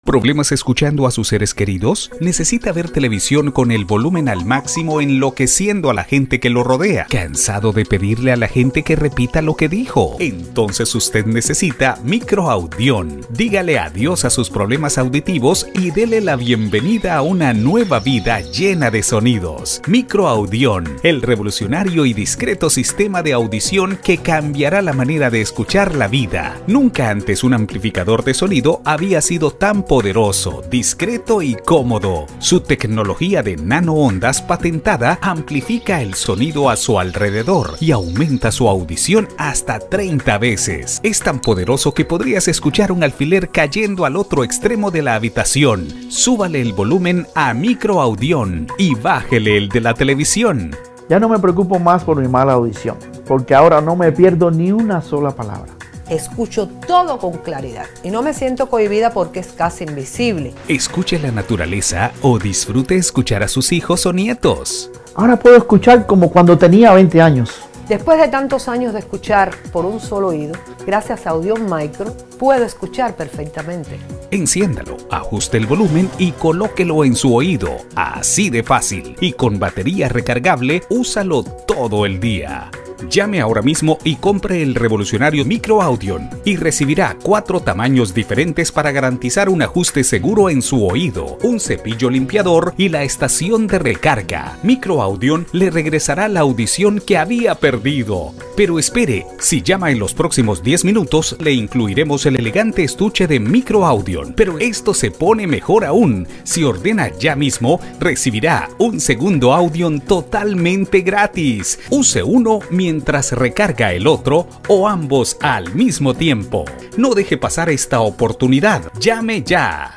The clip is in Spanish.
¿Problemas escuchando a sus seres queridos? ¿Necesita ver televisión con el volumen al máximo enloqueciendo a la gente que lo rodea? ¿Cansado de pedirle a la gente que repita lo que dijo? Entonces usted necesita Microaudión. Dígale adiós a sus problemas auditivos y dele la bienvenida a una nueva vida llena de sonidos. Microaudión, el revolucionario y discreto sistema de audición que cambiará la manera de escuchar la vida. Nunca antes un amplificador de sonido había sido tan poderoso, discreto y cómodo. Su tecnología de nanoondas patentada amplifica el sonido a su alrededor y aumenta su audición hasta 30 veces. Es tan poderoso que podrías escuchar un alfiler cayendo al otro extremo de la habitación. Súbale el volumen a Microaudión y bájele el de la televisión. Ya no me preocupo más por mi mala audición, porque ahora no me pierdo ni una sola palabra. Escucho todo con claridad y no me siento cohibida porque es casi invisible. Escuche la naturaleza o disfrute escuchar a sus hijos o nietos. Ahora puedo escuchar como cuando tenía 20 años. Después de tantos años de escuchar por un solo oído, gracias a Audión Micro, puedo escuchar perfectamente. Enciéndalo, ajuste el volumen y colóquelo en su oído. Así de fácil. Y con batería recargable, úsalo todo el día. Llame ahora mismo y compre el revolucionario Microaudión y recibirá 4 tamaños diferentes para garantizar un ajuste seguro en su oído, un cepillo limpiador y la estación de recarga. Microaudión le regresará la audición que había perdido. Pero espere, si llama en los próximos 10 minutos, le incluiremos el elegante estuche de Microaudión. Pero esto se pone mejor aún. Si ordena ya mismo, recibirá un segundo Audión totalmente gratis. Use uno mientras recarga el otro o ambos al mismo tiempo. No deje pasar esta oportunidad. Llame ya.